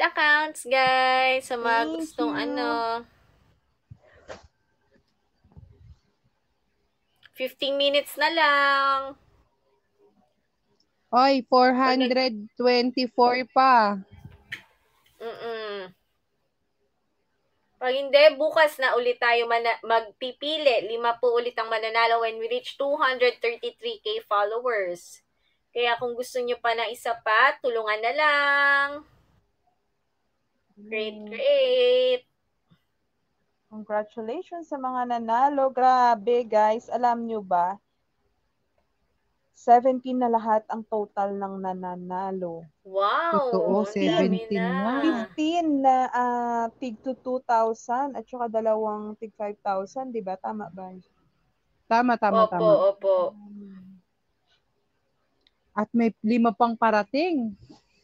accounts, guys. Sa mga Thank gustong you. 15 minutes na lang. Oy, 424 pa. Pag hindi, bukas na ulit tayo magpipili. 5 po ulit ang mananalo when we reach 233k followers. Kaya kung gusto nyo pa ng isa pa, tulungan na lang. Great. Congratulations sa mga nanalo. Grabe, guys. Alam nyo ba? 17 na lahat ang total ng nananalo. Wow! Totoo, Ang dami 17 na. 15 na tig to 2,000 at saka dalawang tig 5,000, di ba? Tama ba? Tama. Opo. At may 5 pang parating.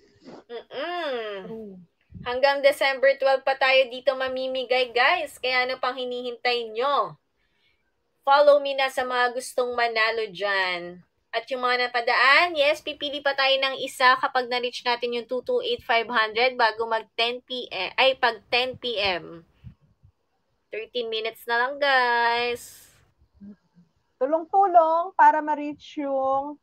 Hanggang December 12 pa tayo dito mamimigay, guys. Kaya ano pang hinihintay nyo? Follow me na sa mga gustong manalo dyan. At yung mga napadaan, yes, pipili pa tayo ng isa kapag na-reach natin yung 228,500 bago mag 10 p.m. Ay, pag 10 p.m. 13 minutes na lang, guys. Tulong-tulong para ma-reach yung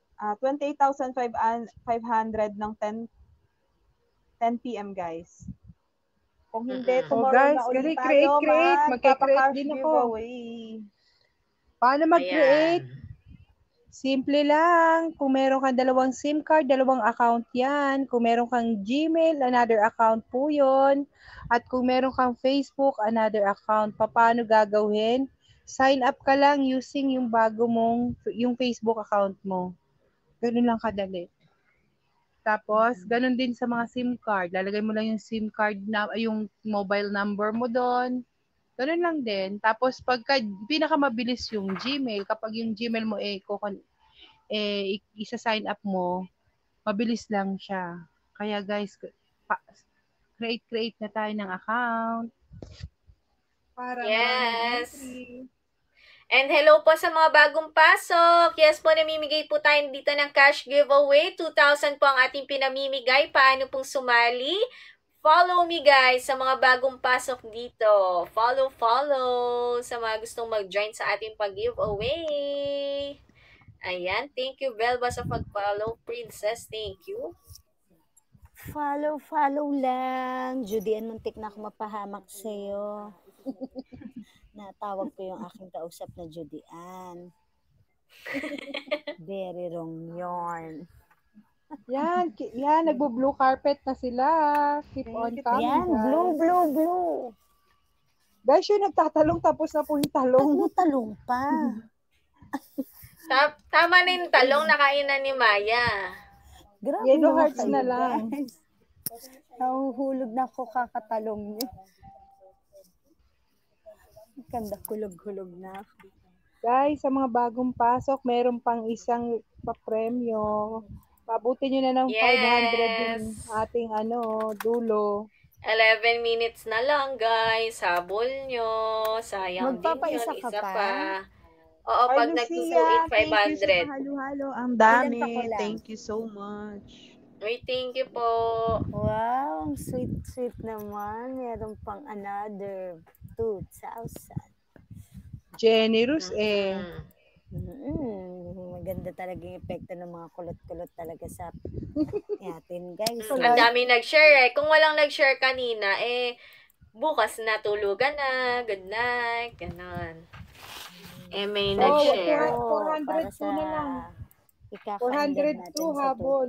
28,500 ng 10 p.m. guys. Kung hindi, tomorrow guys, na ulit create. tayo, Magka-create din ako. giveaway. Paano mag-create? Simple lang. Kung meron kang 2 SIM card, 2 account yan. Kung meron kang Gmail, another account po yun. At kung meron kang Facebook, another account. Paano gagawin? Sign up ka lang using yung yung Facebook account mo. Ganun lang kadali. Tapos, ganun din sa mga SIM card. Lalagay mo lang yung SIM card, yung mobile number mo doon. Ganun lang din. Tapos, pinakamabilis yung Gmail, kapag yung Gmail mo isa-sign up mo, mabilis lang siya. Kaya guys, create na tayo ng account. Para maraming entry. And hello po sa mga bagong pasok. Yes po, namimigay po tayo dito ng cash giveaway. 2,000 po ang ating pinamimigay. Paano pong sumali? Follow me, guys, sa mga bagong pasok dito. Follow sa mga gustong mag-join sa ating pag-giveaway. Ayan, thank you, Belba, sa pag-follow. Princess, thank you. Follow lang. Judy, muntik na ako mapahamak sa'yo. Natawag ko yung aking kausap na Judy Ann. Very wrong yarn. Yan, nagbo-blue carpet na sila. Keep on coming, yan, guys. Blue. Guys, yung nagtatalong, tapos na po yung talong. May talong pa. Tama na yung talong, nakainan ni Maya. Grabe Yellow hearts na lang. Nahuhulog na ako kakatalong niyo. Ganda, hulog-hulog na ako. Guys, sa mga bagong pasok, meron pang isang papremyo. Pabutin nyo na ng 500 yung ating dulo. 11 minutes na lang, guys. Habol nyo. Sayang din yun. Isa pa. Oo, pag Lucia, nag-228,500. thank you sa halo-halo. Ang dami. Thank you so much. Uy, thank you po. Wow, sweet naman. Meron pang another 2,000. Generous Maganda talaga yung epekto ng mga kulot-kulot talaga sa atin, guys. Ang dami nag-share Kung walang nag-share kanina, bukas na tulugan na. Good night. Ganon. May nag-share. 402 na lang. 402 habol.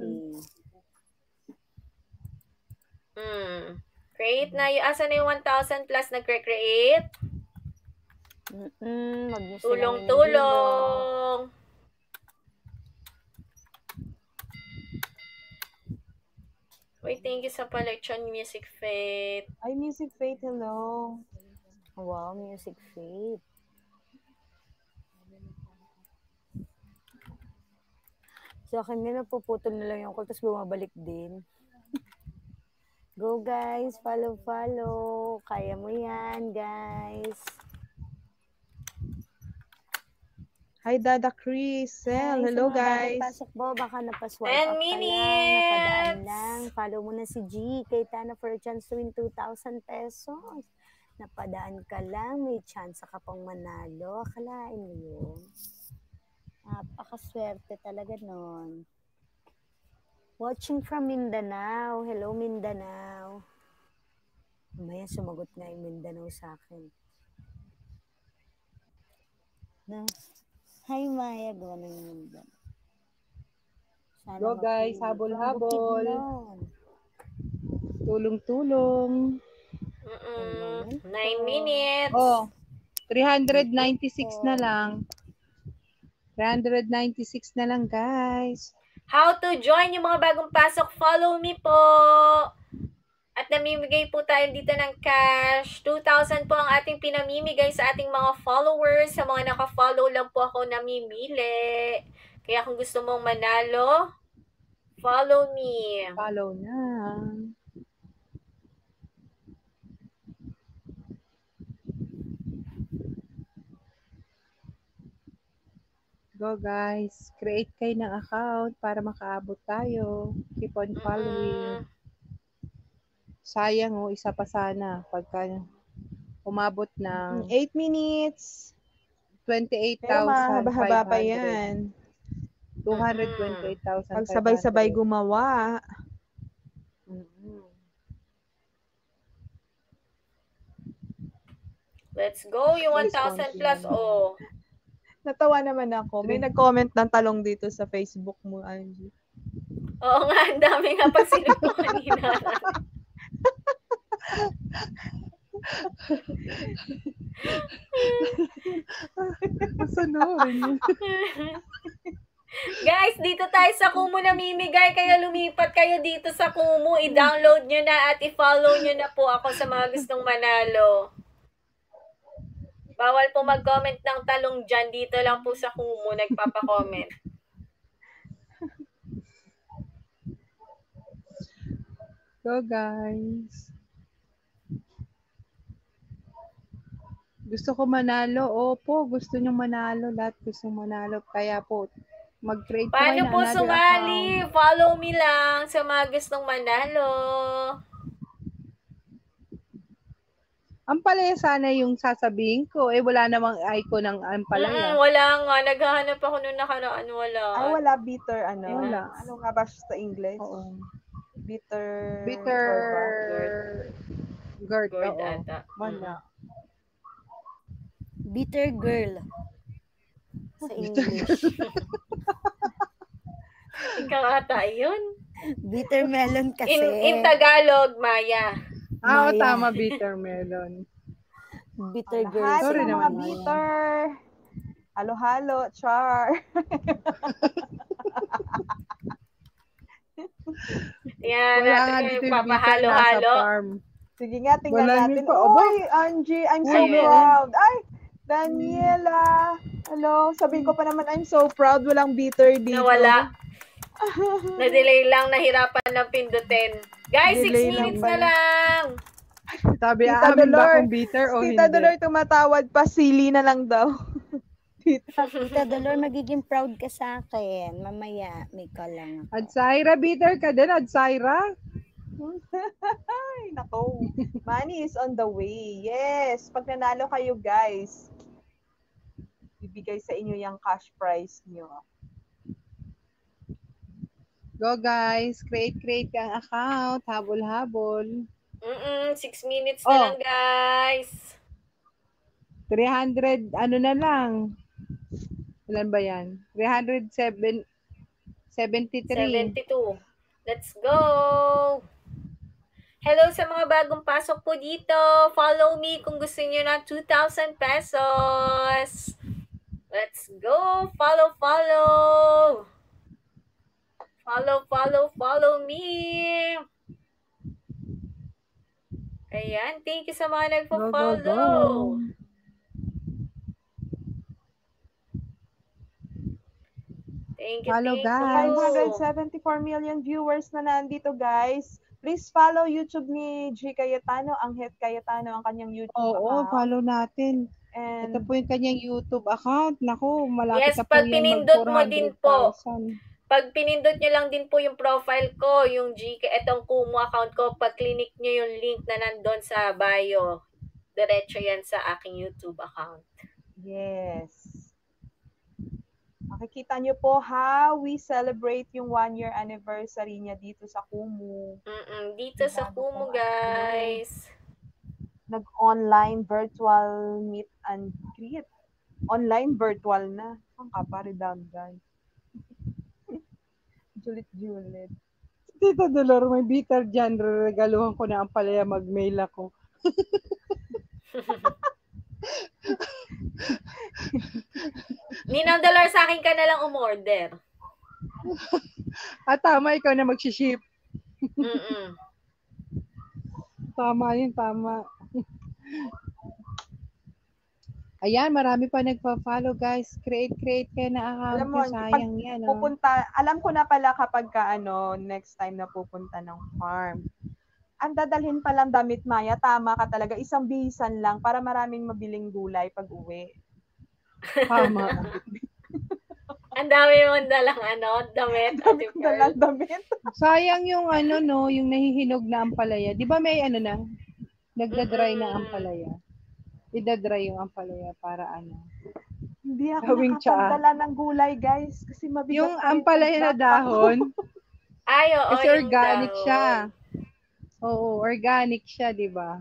Create na. Asa na yung 1,000 plus nag-create? Tulong. Wait, thank you sa palechon, Music Faith. Ay, Music Faith, hello. Wow, Music Faith. Sa akin nga napuputol na lang yung call, tapos bumabalik din. Go guys, follow. Kaya mo yan, guys. Hi, Dada Crisel. Hi, Hello, sa mga bagong guys. pasok po, baka napaswipe 10 up ka lang, napadaan minutes. lang. Follow mo na si G, kay Tana for a chance to win 2,000 pesos. Napadaan ka lang, may chance ka pang manalo. Akalain mo yun. Napakaswerte talaga nun. Watching from Mindanao. Hello, Mindanao. Mamaya sumagot nga yung Mindanao sa akin. No? Hi, Maya. Gawa ng Mindanao. Sana Go guys, mapili. From habol-habol. Bukidnon. Tulong-tulong. 9 minutes. Oh, 396 na lang. 396 na lang, guys. How to join yung mga bagong pasok? Follow me po. At namimigay po tayo dito ng cash. 2,000 po ang ating pinamimigay sa ating mga followers. Sa mga naka-follow lang po ako namimili. Kaya kung gusto mong manalo, follow me. Follow na. Go guys. Create kayo ng account para makaabot tayo. Keep on following. Sayang oh, isa pa sana pagka umabot ng 8 minutes. 28,500. Pero mahaba-haba pa yan. 228,500. Pag sabay-sabay gumawa. Let's go. Yung 1,000 plus. Oh. Natawa naman ako. May nag-comment ng talong dito sa Facebook mo, Angie. Oo nga, ang dami nga pag sinip ko kanina. Guys, dito tayo sa Kumu namimigay, kaya lumipat kayo dito sa Kumu. I-download nyo na at i-follow nyo na po ako sa mga gustong manalo. Bawal po mag-comment ng talong dyan. Dito lang po sa Kumu nagpapa-comment. Go guys. Gusto ko manalo. Opo, gusto nyo manalo. Lahat gusto manalo. Kaya po, mag-create po Paano kayo po ng another sumali? account. Follow me lang sa mga gustong manalo. Ang palaya sana yung sasabihin ko. Eh, wala namang icon ng ampalaya. Wala nga. Naghahanap ako nung nakaraan. Wala. Ay, wala bitter, ano? Wala. Ano nga ba siya sa English? Oo. Bitter... Bitter... Gourd. Gourd Oo. ata. Wala. Bitter girl. Sa English. Ikaw ata yun. Bitter melon kasi. In Tagalog, Maya. Oo, Maya. tama, bitter melon. Bitter girl. Lahat Sorry ng naman, mga Maya. bitter. Halo-halo, char. Yan, Wala nga natin dito yung yung bitter nasa papahalo-halo. farm. Sige nga, tingnan Wala natin. niyo pa, aba. Uy, Angie, I'm so Ayun. proud. Ay, Daniela. Hello, sabihin ko pa naman, I'm so proud. Walang bitter dito. Nawala. Na-delay lang, nahirapan ng pindutin. Guys, 6 Delay lang minutes na pala. lang. Sabi, Tita aamin ba Dolor, kung bitter o hindi? Tita Dolor tumatawad pa, sili na lang daw. Tita Dolor, magiging proud ka sa akin. Mamaya, may call lang ako. Adsaira, bitter ka din, Adsaira? Ay, nako. Money is on the way. Yes, pag nanalo kayo, guys, bibigay sa inyo yung cash prize nyo. Go guys, create ka ang account, habol-habol. 6 minutes na lang, guys. 300, ano na lang. Ilan ba yan? 373. 72. Let's go! Hello sa mga bagong pasok po dito. Follow me kung gusto niyo ng 2,000 pesos. Let's go! Follow! Follow me! Ayan, thank you sa mga nagpo-follow. Go. Thank you, Follow, thank guys. you. 574 million viewers na nandito, guys. Please follow YouTube ni G. Cayetano, Anghet Cayetano, ang kanyang YouTube Oo, account. follow natin. Ito And po yung kanyang YouTube account. Naku, malapit Yes, na po pag yan mag pinindot mo din po. 400,000. Pag pinindot nyo lang din po yung profile ko, yung itong Kumu account ko, pag clinic nyo yung link na nandun sa bio, diretso yan sa aking YouTube account. yes. Makikita nyo po how we celebrate yung 1-year anniversary niya dito sa Kumu. Dito sa Kumu, guys. Nag-online virtual meet and greet. Online virtual na. Ang kaparidamdan. Julit-julit. Tita Dolor, may bitter dyan. Regaluhan ko na ang palaya, mag-mail ako. Ninang Dolor, sa akin ka na lang umorder. Tama, ikaw na mag-ship. Mm-mm. Tama yun, tama. Ayan, marami pa nagpa-follow, guys. Create kayo na account Alam mo, nyo. Sayang yan. Oh. alam ko na pala kapag next time na pupunta ng farm. Ang dadalhin palang damit, Maya, tama ka talaga. Isang bihisan lang para maraming mabiling gulay pag uwi. Tama. Ang dami mong dalang damit. Ate Pearl. Dalang damit. Sayang yung yung nahihinog na ampalaya. Di ba may na? Nagda-dry na ampalaya. Ida-dry yung ampalaya para Hindi ako gawing nakapagdala ng gulay, guys. Kasi mabigat Yung pa rin ampalaya na ang dahon, Ay, oo. kasi yung organic dahon. siya. Oo, organic siya, di ba?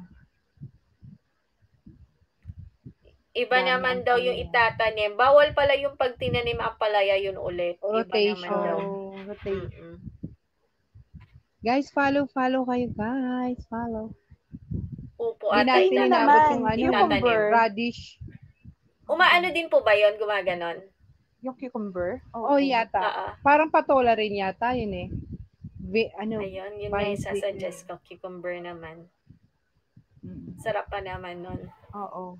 Iba Dami naman ang daw yung palaya. itatanim. Bawal pala yung pag tinanim ang palaya yun ulit. Rotation. Iba naman daw. Rotation. Guys, follow kayo, guys. Follow. Upo Hindi at natin Sino inabot naman? yung Cucumber. radish. Umaano din po ba yun? Gumaganon? Yung cucumber? Oh, yata. Oo. Parang patola rin yata yun eh. Ayun, yun nga yung vine sasuggest ko. Cucumber naman. Sarap pa naman nun. Oo.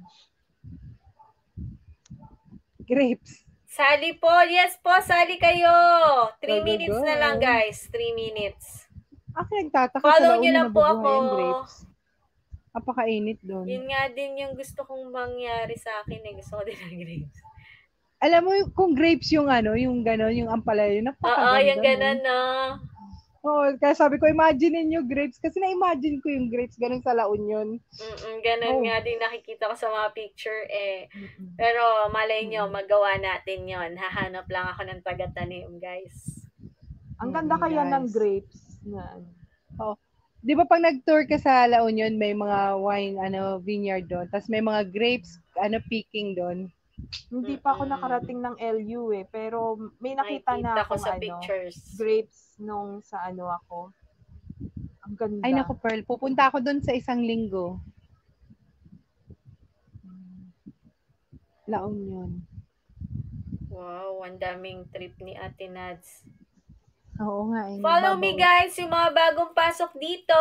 Grapes. Sali po. Yes po, sali kayo. 3 Go, go, minutes go. na lang, guys. 3 minutes. Ako nagtataka Follow sa nyo laon lang na po nabubuhay ako. ang grapes. Napakainit doon. Yun nga din yung gusto kong mangyari sa akin. Gusto ko din ng grapes. Alam mo, kung grapes yung yung gano'n, yung ampalaya, yun, Oo, napakaganda. yung ganun, no? Oo, kaya sabi ko, imagine niyo grapes. Kasi na-imagine ko yung grapes ganun sa La Union. Ganun nga din nakikita ko sa mga picture eh. Pero malay nyo, magawa natin yon. Hahanap lang ako ng taga-tanim, guys. Ang ganda kaya ng grapes na Oh. Di ba pag nag-tour ka sa La Union, may mga wine, vineyard doon. Tapos may mga grapes, picking doon. Hindi pa ako nakarating ng LU eh, pero may nakita na Nakikita ko akong sa pictures. grapes nung sa ako. Ang ganda. Ay naku, Pearl, pupunta ako doon sa 1 linggo. La Union. Wow, ang daming trip ni Ate Nads. Oo nga. Follow me guys, yung mga bagong pasok dito.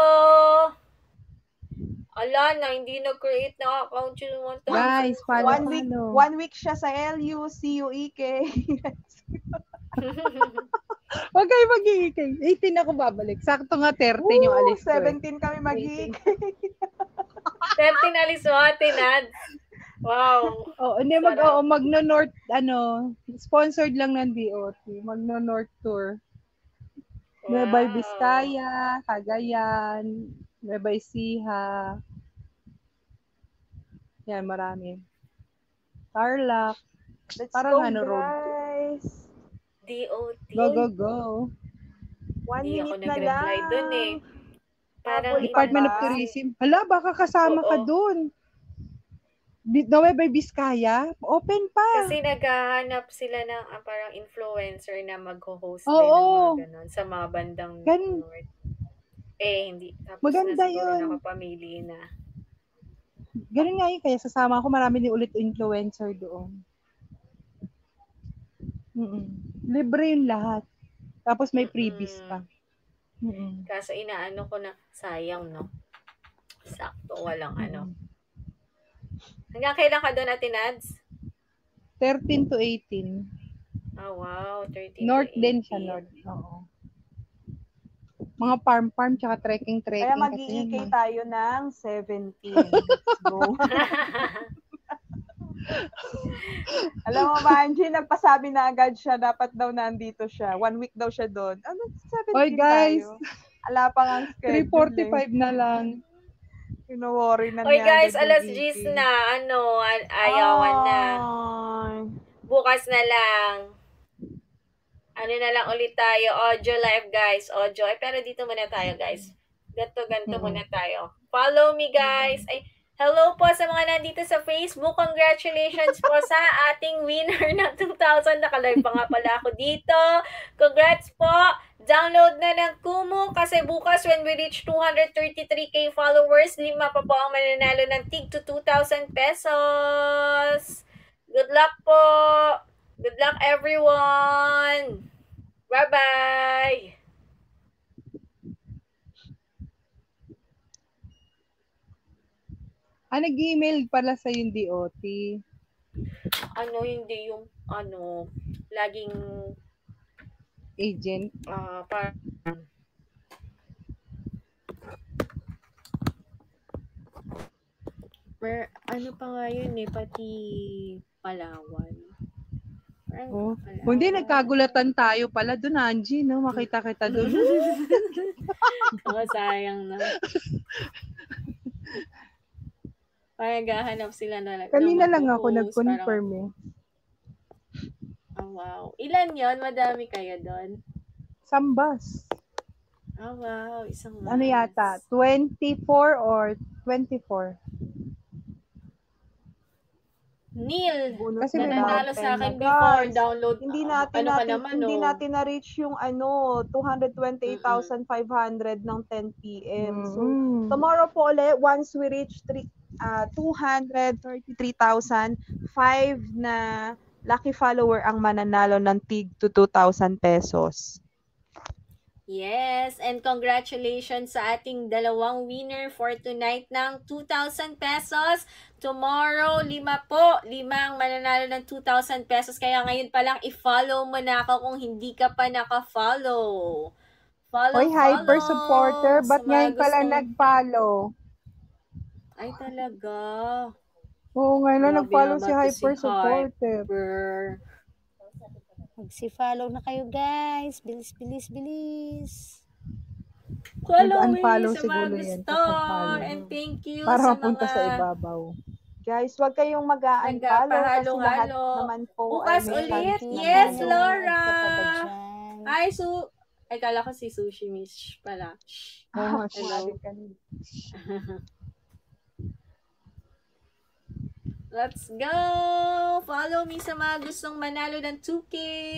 Ala na, hindi nag-create ng account yung 1,000. Guys, follow. One week siya sa LU, CUEK. Huwag kayo mag-iikay. 18 ako babalik. Sakto nga 13 yung alis ko. 17 kami mag-iikay. 13 alis mo, Ate Nads. Wow. Oh, hindi magno-north, sponsored lang ng DOT. Magno-north tour. Nueva Vizcaya, Cagayan, Nueva Ecija. Yan, marami. Tarlac. Let's Parang go, road. guys. DOT. Go. 1 Hindi ako minute na nag-reply lang. dun eh. Parang Department of Tourism. Hala, baka kasama ka dun. Nueva Vizcaya, open pa. Kasi naghahanap sila ng parang influencer na mag-host din ng Oo. mga ganun sa mga bandang Gan- north. Hindi. Tapos Maganda na siguro yun. nakapamili na. Ganun nga yun, kaya sasama ako, marami din ulit influencer doon. Libre yung lahat. Tapos may freebies pa. Kaso inaano ko na, sayang no. Sakto, walang Hanggang kailan ka doon, Ate Nads? 13 to 18. Oh, wow. 13 North to 18. din siya, North. Oo. Mga farm-farm, tsaka trekking-trekking. Kaya mag-iikay tayo ng 17. Let's go. Alam mo, Manji, nagpasabi na agad siya, dapat daw nandito siya. 1 week daw siya doon. Ano, 17 Oy, guys. tayo. Ala pa nga ang schedule. 3:45 na lang. Kino-worry na Oy niya guys, agad yung alas EP. 10 na. Ayawan na. Ay. Bukas na lang. Ano na lang ulit tayo. Audio live, guys. Audio. Pero dito muna tayo, guys. Ganto muna tayo. Follow me, guys. Ay, hello po sa mga nandito sa Facebook. Congratulations po sa ating winner ng 2,000. Nakalive pa nga pala ako dito. Congrats po. Download na ng Kumu kasi bukas when we reach 233k followers, 5 pa po ang mananalo ng tig to 2,000 pesos. Good luck po. Good luck everyone. Bye-bye. Nag-email pala sa yung DOT. Hindi yung, laging, Agent. parang, ano pa nga yun pati Palawan. Oh. Kung hindi, nagkagulatan tayo pala doon, Angie, no? Makita kita doon. Sayang na. Parang gahanap sila na Kanina lang ako nag-confirm eh. Oh, wow. Ilan yon? Madami kayo doon? Sambas. Oh, wow. Isang mas. Ano yata? 24 or 24? Neil, Kasi may nananalo mga sa akin guys. before download. Hindi natin na-reach yung 228,500 ng 10 p.m. So, tomorrow po ulit, once we reach 233,005 na lucky follower ang mananalo ng tig to 2,000 pesos. Yes, and congratulations sa ating dalawang winner for tonight ng 2,000 pesos. Tomorrow, 5 po. 5 ang mananalo ng 2,000 pesos. Kaya ngayon pa lang, i-follow mo na ako kung hindi ka pa naka-follow. Oy, hyper supporter. Ba't ngayon pala nag-follow? Ay, talaga. Oo, ngayon lang nag-follow si hyper supporter. Mag-follow na kayo, guys. Bilis, bilis, bilis. Follow me Nag-unfollow sa mga siguro gusto. yan. And thank you Para sa mapunta mga... sa ibabaw. Guys, wag kayong mag-unfollow kasi lahat naman po bukas ay may ulit. chance Yes, na Laura. manalo. Hi, Ay, kala ko si Sushi Miss pala. Oh, hello. Let's go! Follow me sa mga gustong manalo ng 2K.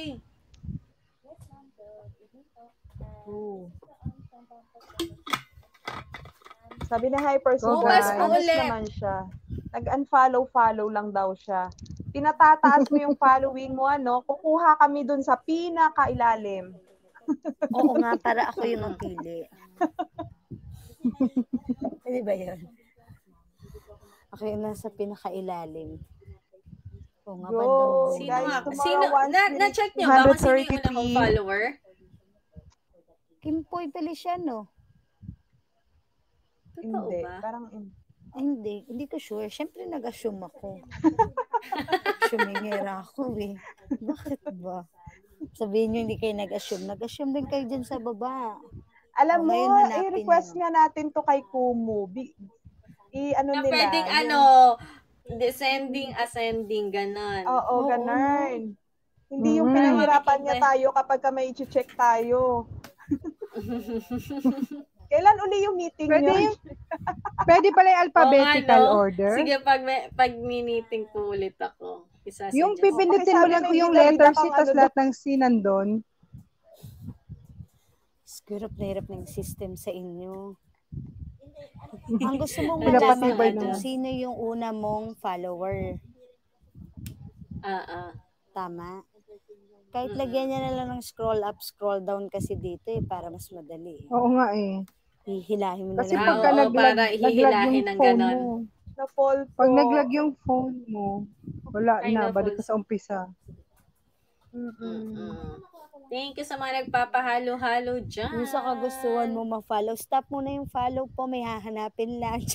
Sabi ni Hyper Bukas Super, po honest ulit. naman siya. Nag-unfollow lang daw siya. Tinatataas mo yung following mo, kukuha kami dun sa pinakailalim. Oo nga, para ako yung mapili. Hindi ba yun? Ako yung nasa pinakailalim. Oo nga, bandang Sino guys, nga? tomorrow, Na-check niyo ba kung sino yung una 133. kong follower? Kimpoy Feliciano. Totoo Hindi, ba? parang Ay, hindi ko sure. Siyempre nag-assume ako. Assumingera ako eh. Bakit ba? Sabihin nyo hindi kayo nag-assume. Nag-assume din kayo dyan sa baba. alam mo, ngayon hanapin i-request nyo. nga natin to kay Kumu. Na Nila. pwedeng yung- descending, ascending, ganon. Oo, ganun. Hindi yung pinahirapan niya tayo kapag may i-check tayo. Kailan uli yung meeting niyo? Pwede pala yung alphabetical Oo nga, no? order. Sige, pag miniting po ulit ako. Yung Isasuggest. pipindutin mo lang Sabi yung may letter bida-bida C kang tas ano lahat ng C nandun. Siguro hirap na yung system sa inyo. Ang gusto mong Pinapatibay malaman kung naman. sino yung una mong follower. Tama? Kahit lagyan niya na lang ng scroll up, scroll down kasi dito para mas madali. Oo nga eh. Hihilahin mo na Kasi lang. pagka oo, para naglag hihilahin yung ng phone ganon. mo. Na fall po. Pag naglag yung phone mo, wala Ay, na, na balik ka false. sa umpisa. Thank you sa mga nagpapahalo-halo dyan. Yung sa kagustuhan mo ma-follow, stop mo na yung follow po, may hahanapin lang.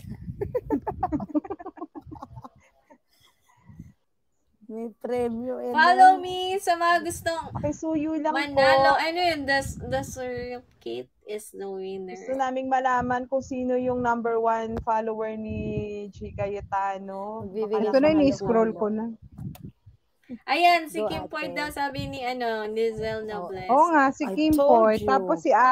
May premyo. Follow me sa mga gustong Pakisuyo lang manalo. po. Ano yun? The certificate is the winner. Gusto naming malaman kung sino yung number 1 follower ni G. Cayetano. Magbibigay Ito na, Halo-halo. ni-scroll ko na. Ayan, si Go, Kim Poy ate. daw sabi ni Nizel Nobles. Oo nga, si I Kim told Poy. you. Tapos si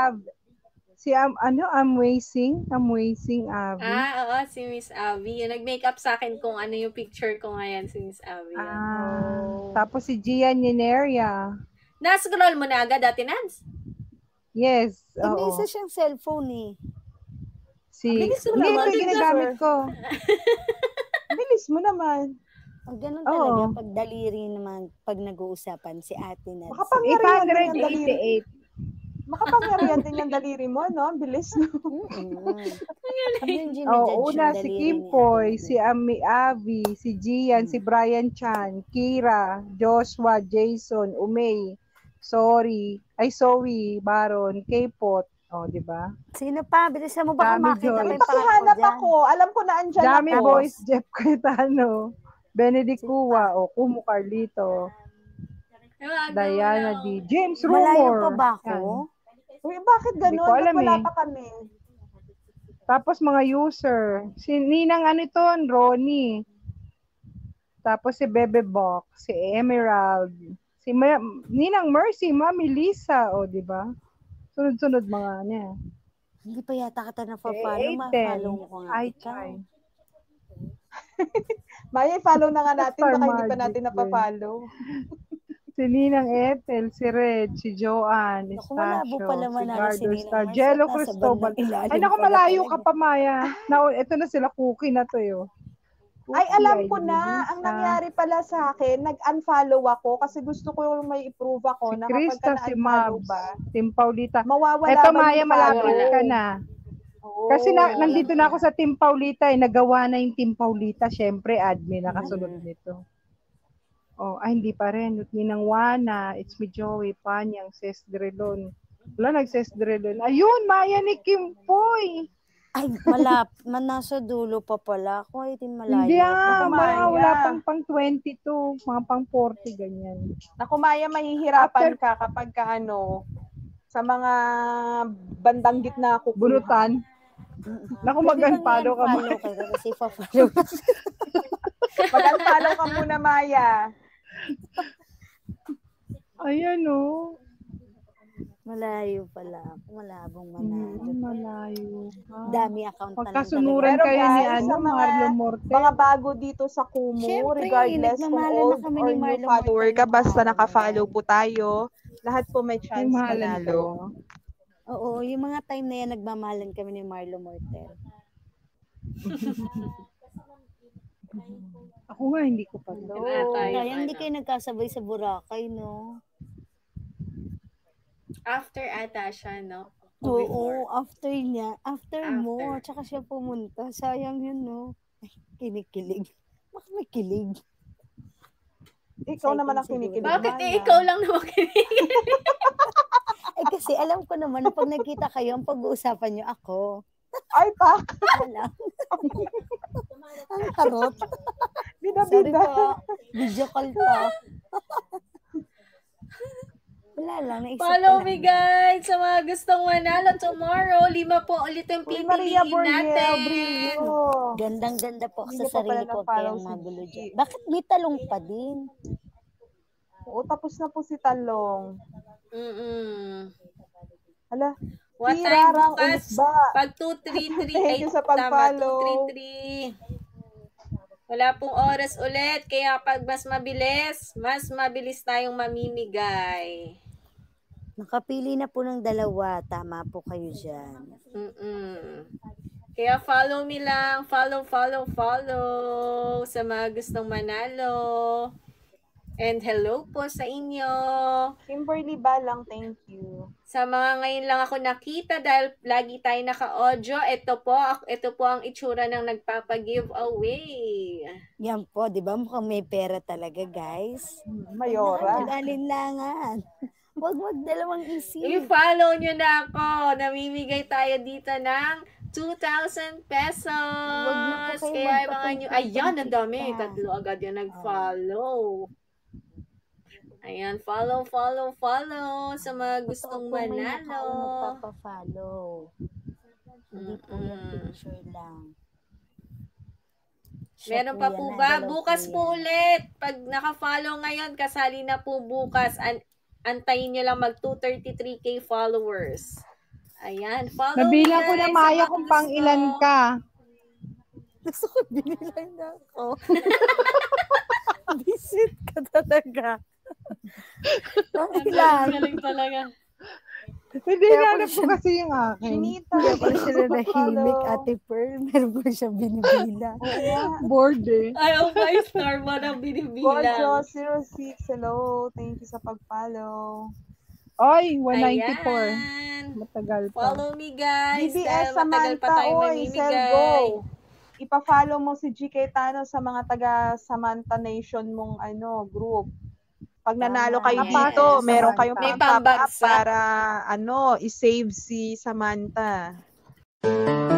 Amazing Abby. Oo, si Miss Abby. Yung nag-makeup sa akin kung ano yung picture ko ngayon, si Miss Abby. Tapos si Gian Yeneria. Na-scroll mo na agad dati, Nance? Yes, May oo. isa siyang cellphone eh. Si, bilis mo hindi, naman, ito yung ginagamit ko. Bilis mo naman. Pag ganun Oo. talaga, pag daliri naman, pag nag-uusapan, si ate na. Makapangyarihan din yung daliri. 888. Makapangyarihan din yung daliri mo, no? Ang bilis, no? Una, si Kim Poy, si Abby, si Gian, si Brian Chan, Kira, Joshua, Jason, Umay, Zoe, Baron, K-Pot. O, di ba? Sino pa? Bilisan mo baka Dami, makita Joy. pa yung pangalan ko Pakihanap dyan. ako. Alam ko na andyan Dami ako. Boys, Jeff Cayetano, Benedict Cua, o Kumu Carlito, Diana D, James Rumor. Malayo pa ba ako? Yan. Uy, bakit Hindi ganun? ko alam Ba't wala eh. pa kami? Tapos mga user, si Ninang Ronnie. Tapos si Bebe Bok, si Emerald, si Ninang Mercy, Mami Lisa, o di ba? Sunod-sunod mga niya. Hindi pa yata kita na-follow. Eh, Ma-follow mo ko nga Ay, ikaw. Chay. Maya, follow na nga natin. Star Baka hindi pa Magic natin din. napapollow. Si Ninang Ethel, si Red, si Joanne, Naku, malabo Estacio, pala si manalo si Gardo Ninang Star, Marcia. Jello Nasa Cristobal. bandang ilalim Ay, naku, pala malayo talaga. ka pa, Maya. Ito na sila, cookie na to yun. Ay, alam ko Cookie, na. Lisa. Ang nangyari pala sa akin, nag-unfollow ako kasi gusto ko may i-prove ako Si na kapag Krista, ka si na-unfollow Mabs, ba, Tim Paulita. mawawala Eto, ba Maya, yung malapit follow? ka na. Oo. Kasi nandito na ako sa Team Paulita nagawa na yung Team Paulita, syempre admin nakasunod nito. Oh, hindi pa rin. Ninang Wana, it's me Joey, Panyang, Ses Drelon. Wala nag-Ses Drelon. Ayun, Maya ni Kim Poy. Ay, nasa dulo pa pala. Ako ay din malayo. Hindi Naku, Maya. wala pang 22, mga pang 40, ganyan. Naku, Maya, mahihirapan ka kapag ka sa mga bandang gitna kukuha. Bunutan. Naku, mag-unfollow ka mo. Follow kayo kasi pa-follow. Mag-unfollow ka muna, Maya. Ayan o. Malayo pala. Malabong manalo. Malayo. Dami account na lang Pagkasunuran Pero kayo ni guys, sa mga- Marlon Morte. Mga bago dito sa Kumu, Siyempre, regardless kung nagmamahalan na old kami or ni new Marlon follower ka, Mortel. basta naka-follow po tayo. Lahat po may chance Mahalan manalo. Oo, yung mga time na yan, nagmamahalan kami ni Marlo Mortel. Ako nga, hindi ko pa. Kaya hindi kayo nagkasabay sa Boracay, no? After ata siya, no? Oo, after niya. After mo, After. tsaka siya pumunta. Sayang yun, no? Ay, kinikilig. Bakit may kilig? Ikaw naman ang kinikilig. Bakit Maya. ikaw lang naman kinikilig? Eh kasi alam ko naman na pag nagkita kayo, ang pag-uusapan niyo ako. Ay, pak! Wala. Ang harot. Sorry Bida-bida. po. Video call to. Wala lang. Naisip Follow ko me lang. guys sa mga gustong manalo tomorrow. 5 po ulit yung Uy, Maria pipiliin Borrell, natin. Brillo. Gandang-ganda po ako Hindi sa ko pa pala sarili ko. na-follow Kaya si magulo G. dyan. Bakit may talong pa din? Oo, tapos na po si Talong. Mm-mm. Hala, What time hirarang ulit bukas? ba? Pag 2:33. Thank you sa Tama, pag-follow. 2:33. Wala pong oras ulit. Kaya pag mas mabilis tayong mamimigay. Nakapili na po ng 2. Tama po kayo dyan. Mm-mm. Kaya follow me lang. Follow sa mga gustong manalo. And hello po sa inyo. Kimberly Balang, thank you. Sa mga ngayon lang ako nakita dahil lagi tayo naka-audio, ito po ang itsura ng nagpapa-giveaway. Yan po, di ba? Mukhang may pera talaga, guys. Mayora. Mag-alinlangan. Huwag magdalawang isip. I-follow nyo na ako. Namimigay tayo dito ng 2,000 pesos. Huwag na po kayo Kaya mga nyo, ayan, ang dami. magpapagpita. Tatlo agad yung nag-follow. Ayan, follow sa mga gustong Totoo po, may manalo. nakaong magpapafollow. Hindi po yung picture lang. Siya Meron po pa yan, po na ba? dalaw Bukas po po yan. ulit. Pag naka-follow ngayon, kasali na po bukas. Antayin nyo lang mag 233k followers. Ayan, follow Nabilang me ko na, guys, Maya, sa kung mga pang gusto. ilan ka. Gusto ko binilang na ako. Visit ka talaga. Pang ilan? Galing talaga. Hindi, Kaya nanap ko kasi yung akin. Chinita, Kaya pala thank you sila sa nahimik, pag-follow. Ate Pearl. Meron ko siyang binibila. Oo nga. Bored eh. Ayaw pa star mo na binibilang. Gojo06, hello. Thank you sa pag-follow. Oy, 194. Ayan. Matagal pa. Follow me guys. BBS Dahil matagal pa Samantha, tayong oy, namimigay. Selgo. Ipa-follow mo si G. Cayetano sa mga taga Samantha Nation mong group. Pag nanalo kayo Yes. dito, meron Samantha. kayong May pang-top up pambagsak. para i-save si Samantha.